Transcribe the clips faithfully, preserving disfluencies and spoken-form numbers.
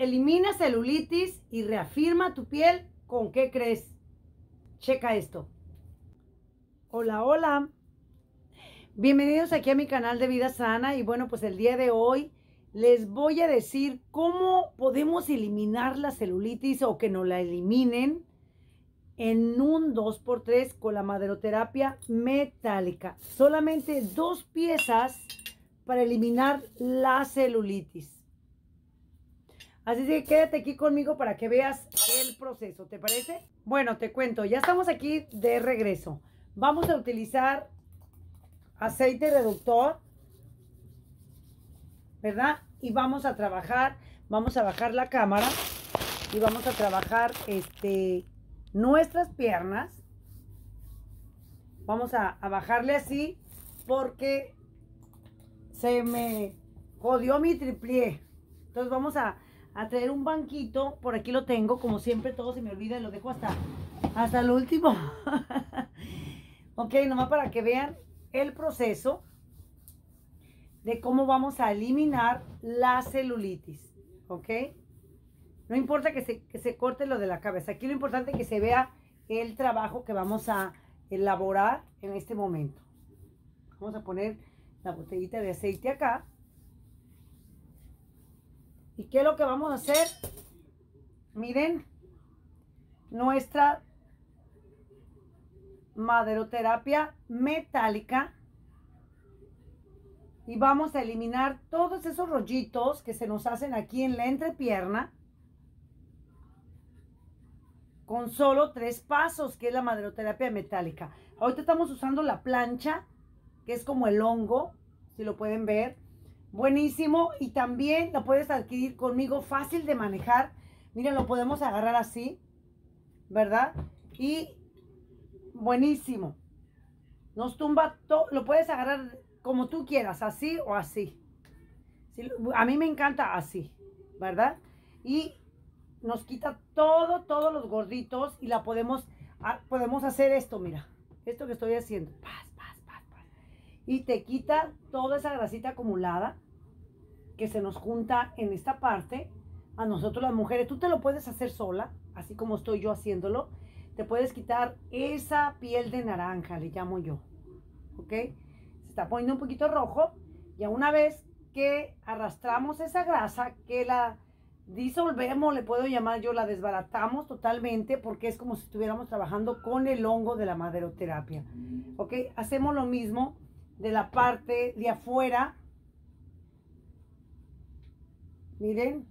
Elimina celulitis y reafirma tu piel. ¿Con qué crees? Checa esto. Hola, hola. Bienvenidos aquí a mi canal de Vida Sana. Y bueno, pues el día de hoy les voy a decir cómo podemos eliminar la celulitis o que nos la eliminen en un dos por tres con la maderoterapia metálica. Solamente dos piezas para eliminar la celulitis. Así que quédate aquí conmigo para que veas el proceso, ¿te parece? Bueno, te cuento, ya estamos aquí de regreso. Vamos a utilizar aceite reductor, ¿verdad? Y vamos a trabajar, vamos a bajar la cámara y vamos a trabajar este, nuestras piernas. Vamos a, a bajarle así porque se me jodió mi tripié. Entonces vamos a... a traer un banquito, por aquí lo tengo, como siempre todo se me olvida y lo dejo hasta, hasta el último. Ok, nomás para que vean el proceso de cómo vamos a eliminar la celulitis, ok. No importa que se, que se corte lo de la cabeza, aquí lo importante es que se vea el trabajo que vamos a elaborar en este momento. Vamos a poner la botellita de aceite acá. ¿Y qué es lo que vamos a hacer? Miren, nuestra maderoterapia metálica. Y vamos a eliminar todos esos rollitos que se nos hacen aquí en la entrepierna. Con solo tres pasos, que es la maderoterapia metálica. Ahorita estamos usando la plancha, que es como el hongo, si lo pueden ver. Buenísimo, y también lo puedes adquirir conmigo, fácil de manejar. Miren, lo podemos agarrar así, ¿verdad? Y buenísimo. Nos tumba todo, lo puedes agarrar como tú quieras, así o así. Sí, a mí me encanta así, ¿verdad? Y nos quita todo, todos los gorditos y la podemos, podemos hacer esto, mira. Esto que estoy haciendo. Paz, paz, paz, paz. Y te quita toda esa grasita acumulada que se nos junta en esta parte. A nosotros las mujeres, tú te lo puedes hacer sola, así como estoy yo haciéndolo. Te puedes quitar esa piel de naranja, le llamo yo. ¿Ok? Se está poniendo un poquito rojo. Y una vez que arrastramos esa grasa, que la disolvemos, le puedo llamar yo, la desbaratamos totalmente, porque es como si estuviéramos trabajando con el hongo de la maderoterapia. ¿Ok? Hacemos lo mismo de la parte de afuera. Miren,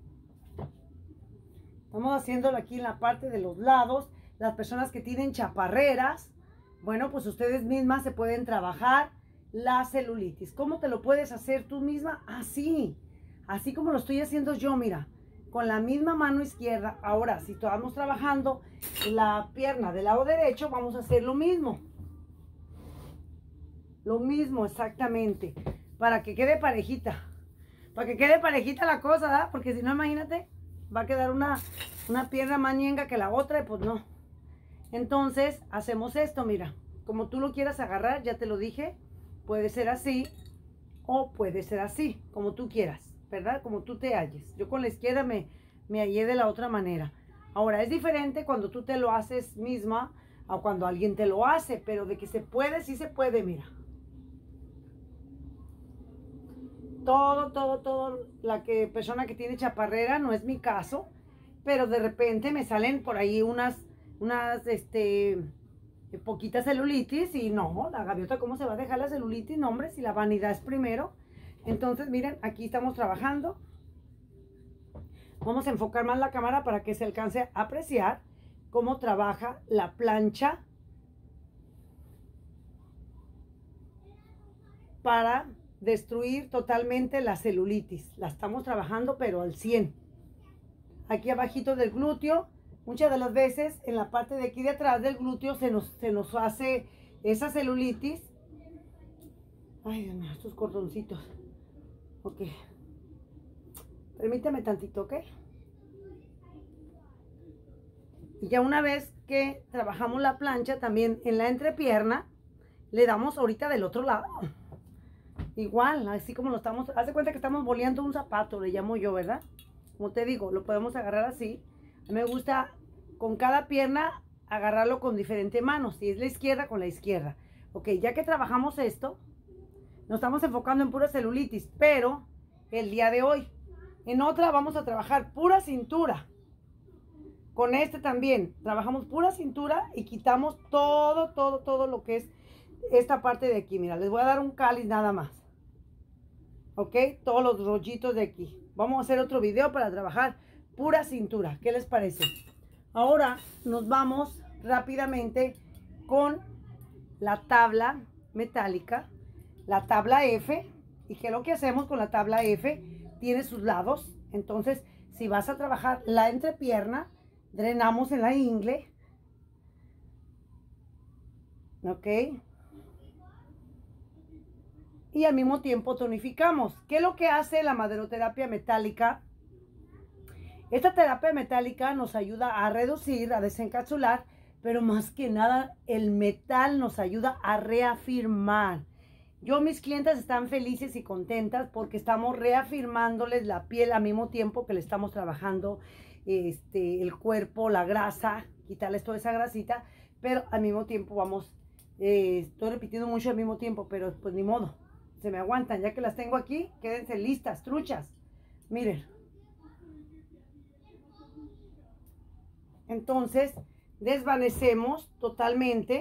estamos haciéndolo aquí en la parte de los lados. Las personas que tienen chaparreras, bueno, pues ustedes mismas se pueden trabajar la celulitis. ¿Cómo te lo puedes hacer tú misma? Así, así como lo estoy haciendo yo, mira, con la misma mano izquierda. Ahora, si estamos trabajando la pierna del lado derecho, vamos a hacer lo mismo. Lo mismo, exactamente, para que quede parejita. Para que quede parejita la cosa, ¿verdad? Porque si no, imagínate, va a quedar una, una pierna más ñenga que la otra y pues no. Entonces, hacemos esto, mira. Como tú lo quieras agarrar, ya te lo dije. Puede ser así o puede ser así, como tú quieras, ¿verdad? Como tú te halles. Yo con la izquierda me, me hallé de la otra manera. Ahora, es diferente cuando tú te lo haces misma o cuando alguien te lo hace, pero de que se puede, sí se puede, mira. Todo, todo, todo, la que, persona que tiene chaparrera, no es mi caso, pero de repente me salen por ahí unas, unas, este, poquitas celulitis y no, la gaviota, ¿cómo se va a dejar la celulitis? No, hombre, si la vanidad es primero. Entonces, miren, aquí estamos trabajando. Vamos a enfocar más la cámara para que se alcance a apreciar cómo trabaja la plancha para destruir totalmente la celulitis. La estamos trabajando pero al cien. Aquí abajito del glúteo, muchas de las veces en la parte de aquí de atrás del glúteo se nos, se nos hace esa celulitis. Ay, Dios mío, estos cordoncitos. Ok. Permítame tantito, ¿ok? Y ya una vez que trabajamos la plancha, también en la entrepierna, le damos ahorita del otro lado. Igual, así como lo estamos, haz de cuenta que estamos boleando un zapato, le llamo yo, ¿verdad? como te digo, lo podemos agarrar así. A mí me gusta con cada pierna agarrarlo con diferente mano. Si es la izquierda, con la izquierda. Ok, ya que trabajamos esto, nos estamos enfocando en pura celulitis, pero el día de hoy, en otra vamos a trabajar pura cintura. Con este también, trabajamos pura cintura y quitamos todo, todo, todo lo que es esta parte de aquí. Mira, les voy a dar un cáliz nada más. Ok, todos los rollitos de aquí. Vamos a hacer otro video para trabajar pura cintura. ¿Qué les parece? Ahora nos vamos rápidamente con la tabla metálica, la tabla F. ¿Y qué es lo que hacemos con la tabla F? Tiene sus lados. Entonces, si vas a trabajar la entrepierna, drenamos en la ingle. Ok. Y al mismo tiempo tonificamos. ¿Qué es lo que hace la maderoterapia metálica? Esta terapia metálica nos ayuda a reducir, a desencapsular, pero más que nada el metal nos ayuda a reafirmar. Yo, mis clientes están felices y contentas porque estamos reafirmándoles la piel al mismo tiempo que le estamos trabajando este, el cuerpo, la grasa, quitarles toda esa grasita, pero al mismo tiempo vamos, eh, estoy repitiendo mucho al mismo tiempo, pero pues ni modo. Se me aguantan, ya que las tengo aquí, quédense listas, truchas. Miren. Entonces, desvanecemos totalmente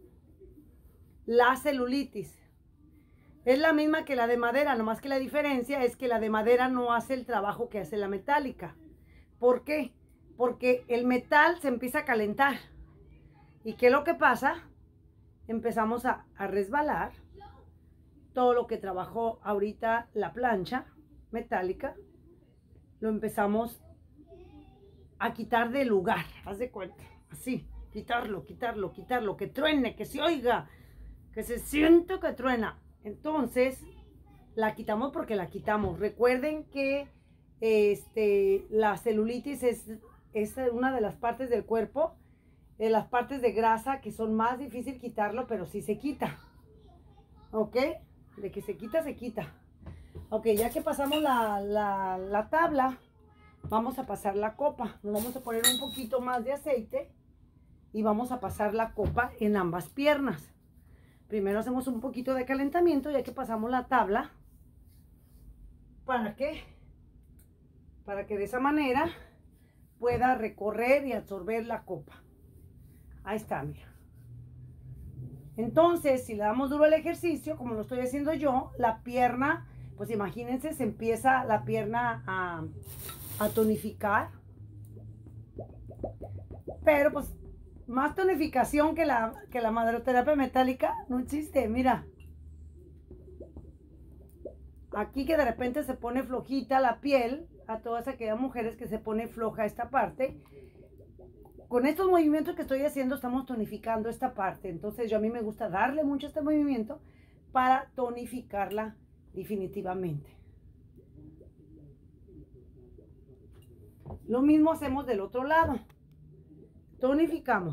la celulitis. Es la misma que la de madera, nomás que la diferencia es que la de madera no hace el trabajo que hace la metálica. ¿Por qué? Porque el metal se empieza a calentar. ¿Y qué es lo que pasa? Empezamos a, a resbalar. Todo lo que trabajó ahorita la plancha metálica, lo empezamos a quitar del lugar. Haz de cuenta, así, quitarlo, quitarlo, quitarlo, que truene, que se oiga, que se sienta que truena. Entonces, la quitamos porque la quitamos. Recuerden que este, la celulitis es, es una de las partes del cuerpo, de las partes de grasa que son más difícil quitarlo, pero sí se quita. ¿Ok? De que se quita, se quita. Ok, ya que pasamos la, la, la tabla, vamos a pasar la copa. Nos vamos a poner un poquito más de aceite y vamos a pasar la copa en ambas piernas. Primero hacemos un poquito de calentamiento, ya que pasamos la tabla. ¿Para qué? Para que de esa manera pueda recorrer y absorber la copa. Ahí está, mira. Entonces, si le damos duro al ejercicio, como lo estoy haciendo yo, la pierna, pues imagínense, se empieza la pierna a, a tonificar. Pero pues, más tonificación que la, que la maderoterapia metálica no existe, mira. Aquí que de repente se pone flojita la piel, a todas aquellas mujeres que se pone floja esta parte. Con estos movimientos que estoy haciendo estamos tonificando esta parte. Entonces yo a mí me gusta darle mucho a este movimiento para tonificarla definitivamente. Lo mismo hacemos del otro lado. Tonificamos.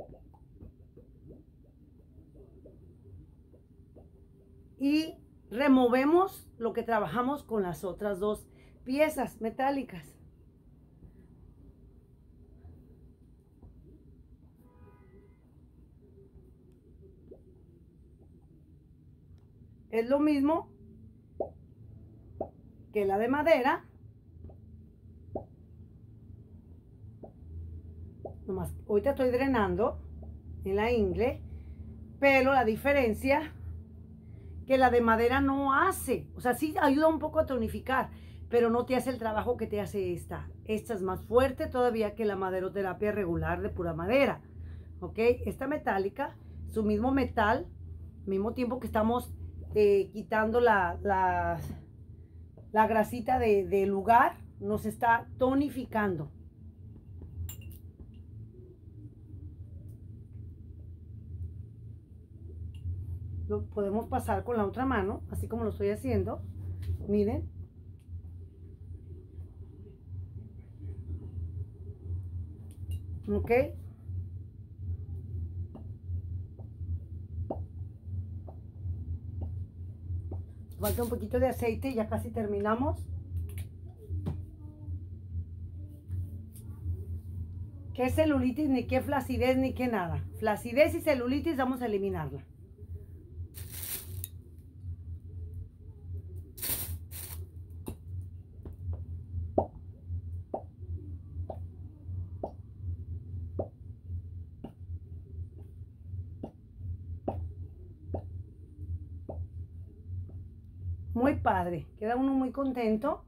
Y removemos lo que trabajamos con las otras dos piezas metálicas. Es lo mismo que la de madera. Nomás, ahorita estoy drenando en la ingle, pero la diferencia que la de madera no hace, o sea, sí ayuda un poco a tonificar, pero no te hace el trabajo que te hace esta. Esta es más fuerte todavía que la maderoterapia regular de pura madera, ¿ok? Esta metálica, su mismo metal, al mismo tiempo que estamos eh, quitando la, la, la grasita de, de lugar, nos está tonificando. Lo podemos pasar con la otra mano, así como lo estoy haciendo. Miren. Ok. Falta un poquito de aceite y ya casi terminamos. qué celulitis, ni qué flacidez, ni qué nada. Flacidez y celulitis vamos a eliminarla. Muy padre, queda uno muy contento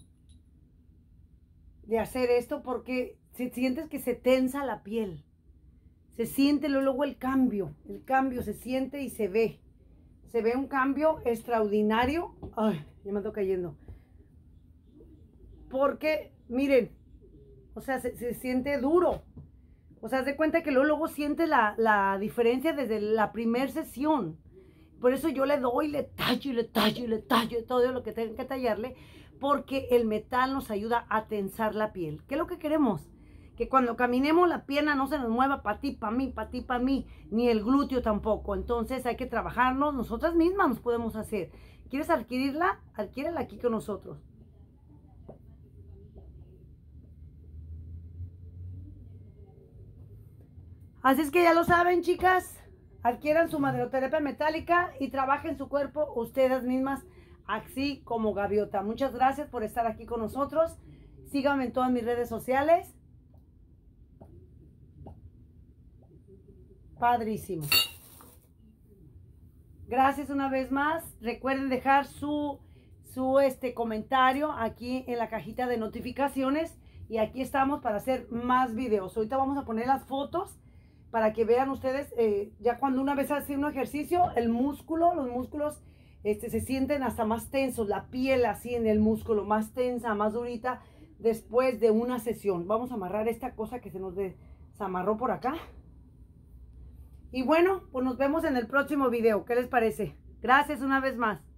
de hacer esto porque si sientes que se tensa la piel, se siente luego el cambio, el cambio se siente y se ve, se ve un cambio extraordinario. Ay, ya me ando cayendo, porque miren, o sea, se, se siente duro, o sea, haz de cuenta que luego, luego siente la, la diferencia desde la primer sesión. Por eso yo le doy, le tallo y le tallo y le tallo todo lo que tenga que tallarle, porque el metal nos ayuda a tensar la piel. ¿Qué es lo que queremos? Que cuando caminemos la pierna no se nos mueva para ti, para mí, para ti, para mí, ni el glúteo tampoco. Entonces hay que trabajarnos, nosotras mismas nos podemos hacer. ¿Quieres adquirirla? Adquiérela aquí con nosotros. Así es que ya lo saben, chicas. Adquieran su maderoterapia metálica y trabajen su cuerpo ustedes mismas, así como Gaviota. Muchas gracias por estar aquí con nosotros. Síganme en todas mis redes sociales. Padrísimo. Gracias una vez más. Recuerden dejar su, su este, comentario aquí en la cajita de notificaciones. Y aquí estamos para hacer más videos. Ahorita vamos a poner las fotos para que vean ustedes, eh, ya cuando una vez hacen un ejercicio, el músculo, los músculos este, se sienten hasta más tensos, la piel así en el músculo, más tensa, más durita, después de una sesión. Vamos a amarrar esta cosa que se nos desamarró por acá. Y bueno, pues nos vemos en el próximo video. ¿Qué les parece? Gracias una vez más.